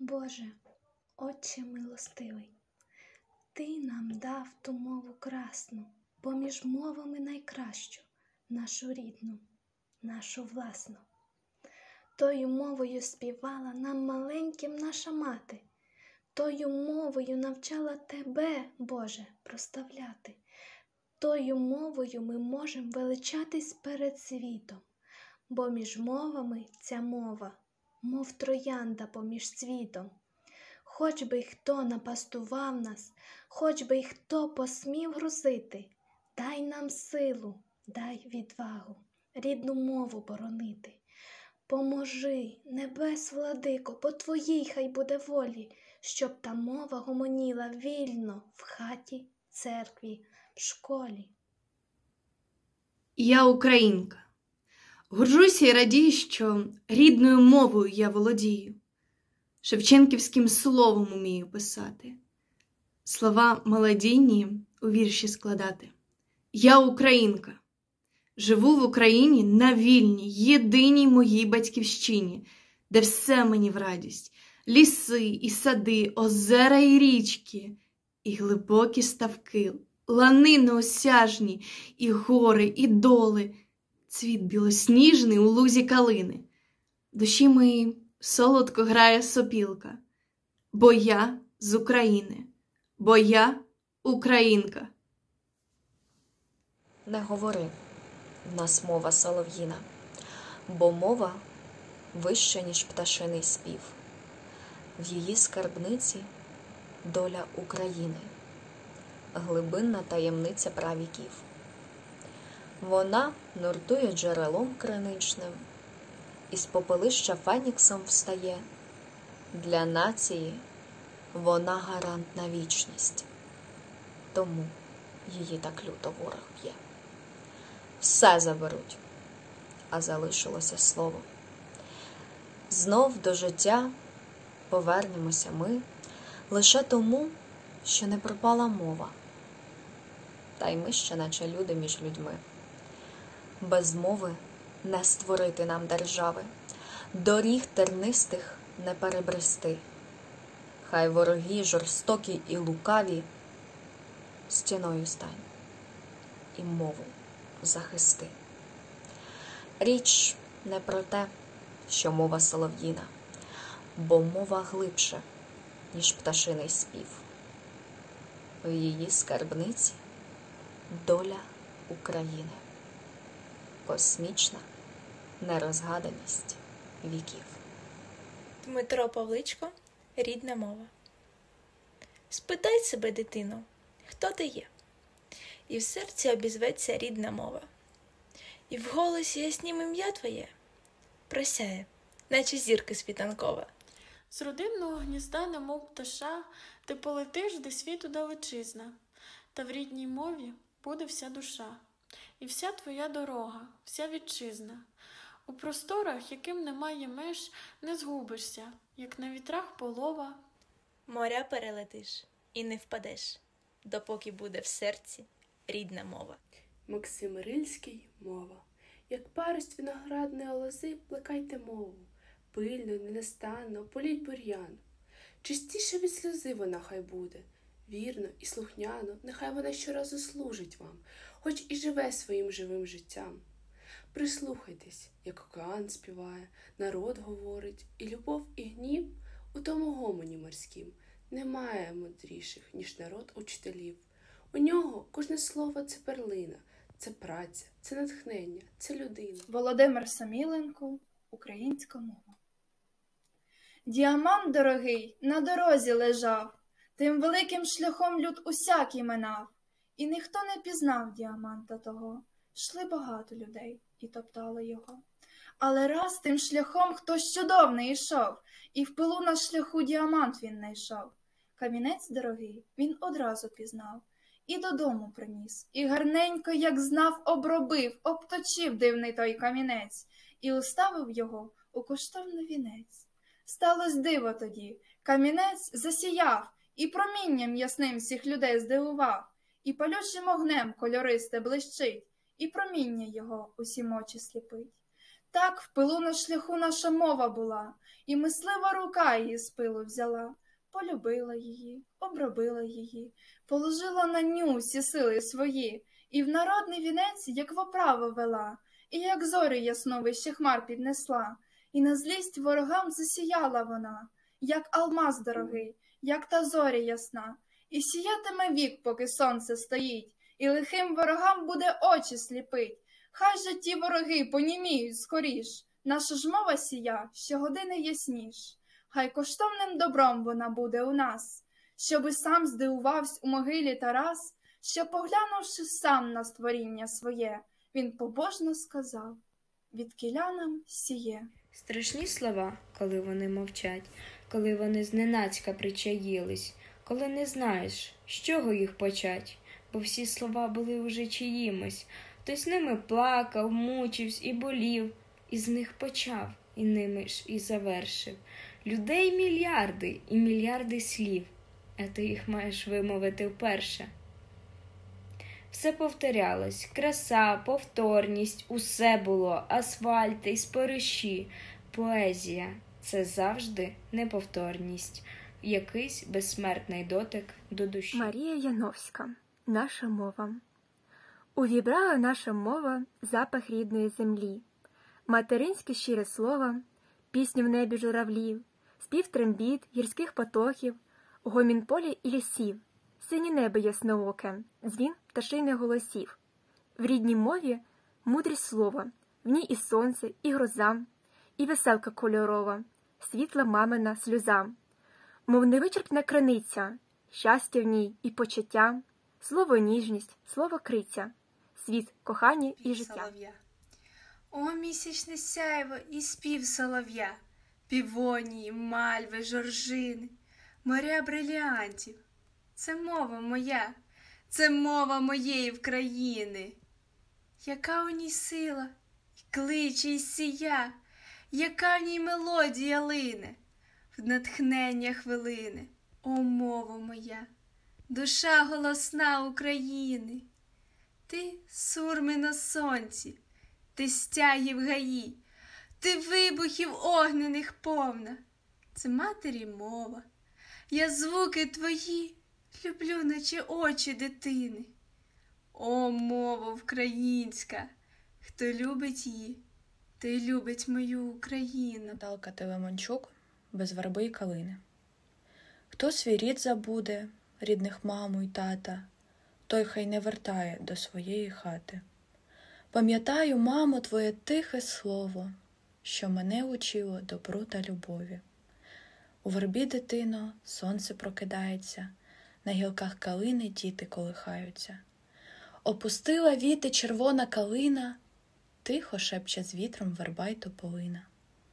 Боже, Отче милостивий, Ти нам дав ту мову красну, поміж мовами найкращу, нашу рідну, нашу власну. Тою мовою співала нам маленьким наша мати, тою мовою навчала Тебе, Боже, прославляти. Тою мовою ми можемо величатись перед світом, бо між мовами ця мова, мов троянда поміж цвітом. Хоч би й хто напастував нас, хоч би й хто посмів грузити, дай нам силу, дай відвагу, рідну мову боронити. Поможи, небес владико, по Твоїй хай буде волі, щоб та мова гомоніла вільно в хаті, церкві, в школі. Я українка. Горжуся і радію, що рідною мовою я володію. Шевченківським словом умію писати. Слова мелодійні у вірші складати. Я українка. Живу в Україні на вільній, єдиній моїй батьківщині, де все мені в радість. Ліси і сади, озера і річки, і глибокі ставки, лани неосяжні, і гори, і доли, цвіт білосніжний у лузі калини. В душі моїй солодко грає сопілка, бо я з України, бо я українка. Не говори, в нас мова солов'їна, бо мова вища, ніж пташиний спів. В її скарбниці доля України, глибинна таємниця правіків. Вона нуртує джерелом криничним, із попелища феніксом встає. Для нації вона гарант на вічність, тому її так люто ворог б'є. Все заберуть, а залишилося слово. Знов до життя повернемося ми лише тому, що не пропала мова. Та й ми ще наче люди між людьми. Без мови не створити нам держави, доріг тернистих не перебрести. Хай вороги жорстокі і лукаві стіною стань і мову захисти. Річ не про те, що мова солов'їна, бо мова глибше, ніж пташиний спів. В її скарбниці доля України, космічна нерозгаданість віків. Дмитро Павличко, рідна мова. Спитай себе, дитино, хто ти є? І в серці обізветься рідна мова. І в голосі яснім ім'я твоє просяє, наче зірка світанкова. З родинного гнізда, немов пташа, ти полетиш до світу далечизна, та в рідній мові буде вся душа, і вся твоя дорога, вся вітчизна. У просторах, яким немає меж, не згубишся, як на вітрах полова. Моря перелетиш і не впадеш, допоки буде в серці рідна мова. Максим Рильський, мова. Як парость виноградної лози, плекайте мову. Пильно, ненастанно, політь бур'ян. Чистіше від сльози вона хай буде. Вірно і слухняно, нехай вона щоразу служить вам, хоч і живе своїм живим життям. Прислухайтесь, як океан співає, народ говорить, і любов, і гнів у тому гомоні морськім. Немає мудріших, ніж народ учителів. У нього кожне слово – це перлина, це праця, це натхнення, це людина. Володимир Саміленко, українська мова. Діамант дорогий на дорозі лежав, тим великим шляхом люд усякий минав, і ніхто не пізнав діаманта того. Йшли багато людей і топтали його. Але раз тим шляхом хтось чудовний йшов, і в пилу на шляху діамант він найшов. Камінець дорогий він одразу пізнав, і додому приніс, і гарненько, як знав, обробив, обточив дивний той камінець, і уставив його у коштовний вінець. Сталось диво тоді, камінець засіяв, і промінням ясним всіх людей здивував, і палючим огнем кольористе блищить, і проміння його усім очі сліпить. Так в пилу на шляху наша мова була, і мислива рука її з пилу взяла. Полюбила її, обробила її, положила на ню всі сили свої, і в народний вінець, як воправу вела, і як зорі ясновище хмар піднесла, і на злість ворогам засіяла вона, як алмаз дорогий, як та зоря ясна, і сіятиме вік, поки сонце стоїть, і лихим ворогам буде очі сліпить. Хай же ті вороги поніміють скоріш, наша ж мова сія щогодини ясніш. Хай коштовним добром вона буде у нас, щоби сам здивувавсь у могилі Тарас, що, поглянувши сам на створіння своє, він побожно сказав: «Відкіля нам сіє». Страшні слова, коли вони мовчать, коли вони зненацька причаїлись, коли не знаєш, з чого їх почать, бо всі слова були уже чиїмось. Хтось ними плакав, мучився і болів, і з них почав, і ними ж і завершив. Людей мільярди і мільярди слів, а ти їх маєш вимовити вперше. Все повторялось, краса, повторність, усе було, асфальти й спориші. Поезія – це завжди неповторність, якийсь безсмертний дотик до душі. Марія Яновська. Наша мова. Увібрала наша мова запах рідної землі, материнське щире слово, пісню в небі журавлів, спів трембіт, гірських потоків, гомін полі і лісів, синє небо яснооке, дзвін пташиних голосів. В рідній мові мудрість слова, в ній і сонце, і гроза, і веселка кольорова, світла мамина сльоза. Мов невичерпна криниця, щастя в ній і почуття, слово ніжність, слово криця, світ, кохання і життя. Солов'я. О, місячне сяйво і спів солов'я, півонії, мальви, жоржини, моря бриліантів. Це мова моя, це мова моєї вкраїни. Яка у ній сила, і кличе, і сія, яка в ній мелодія лине, в натхнення хвилини. О, мова моя, душа голосна України. Ти сурми на сонці, ти стяги в гаї, ти вибухів огнених повна. Це матері мова, я звуки твої люблю, наче очі дитини. О, мова українська, хто любить її, той любить мою Україну. Наталка Телемончук «Без верби й калини». Хто свій рід забуде, рідних маму й тата, той хай не вертає до своєї хати. Пам'ятаю, мамо, твоє тихе слово, що мене учило добру та любові. У вербі, дитино, сонце прокидається, на гілках калини діти колихаються. Опустила віти червона калина, тихо шепче з вітром верба й тополина.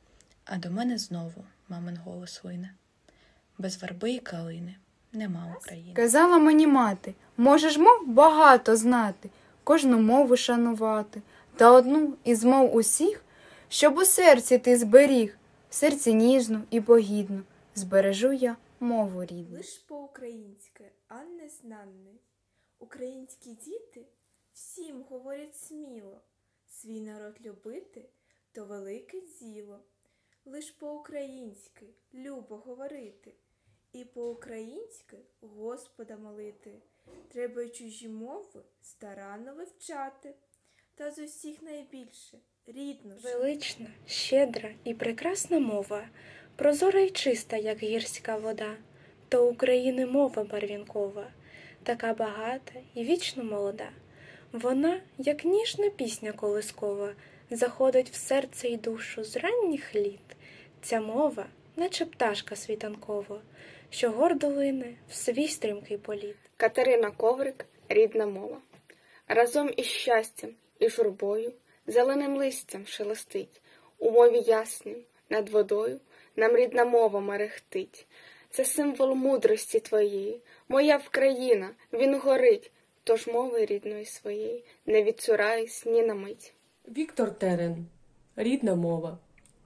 А до мене знову мамин голос лине: без верби й калини нема України. Казала мені мати, можеш мов багато знати, кожну мову шанувати, та одну із мов усіх, щоб у серці ти зберіг, в серці ніжну і погідну, збережу я мову рідну. Лиш по-українськи, а не знанне. Українські діти всім говорять сміло, свій народ любити – то велике діло. Лиш по-українськи любо говорити, і по-українськи Господа молити. Треба й чужі мови старанно вивчати, та з усіх найбільше рідну ж. Велична, щедра і прекрасна мова, прозора й чиста, як гірська вода, то України мова барвінкова, така багата і вічно молода. Вона, як ніжна пісня колискова, заходить в серце й душу з ранніх літ. Ця мова, наче пташка світанкова, що гордо лине в свій стрімкий політ. Катерина Коврик «Рідна мова». Разом із щастям і журбою, зеленим листям шелестить, у мові яснім, над водою, нам рідна мова мерехтить. Це символ мудрості твоєї, моя Вкраїна, він горить, тож мови рідної своєї не відцураюсь ні на мить. Віктор Терен «Рідна мова».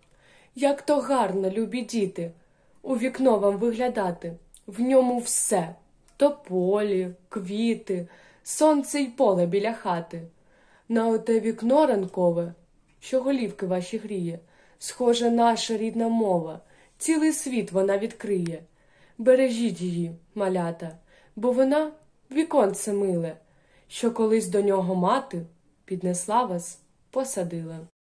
Як то гарно, любі діти, у вікно вам виглядати, в ньому все – тополі, квіти, сонце й поле біля хати. На оте вікно ранкове що голівки ваші гріє. Схоже, наша рідна мова, цілий світ вона відкриє. Бережіть її, малята, бо вона віконце миле, що колись до нього мати піднесла вас, посадила.